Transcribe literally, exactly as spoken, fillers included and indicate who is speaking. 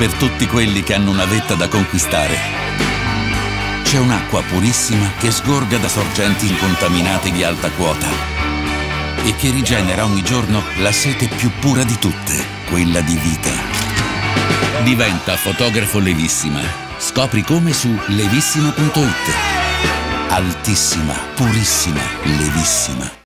Speaker 1: per tutti quelli che hanno una vetta da conquistare. C'è un'acqua purissima che sgorga da sorgenti incontaminate di alta quota e che rigenera ogni giorno la sete più pura di tutte, quella di vita. Diventa fotografo Levissima. Scopri come su levissima punto it. Altissima, purissima, Levissima.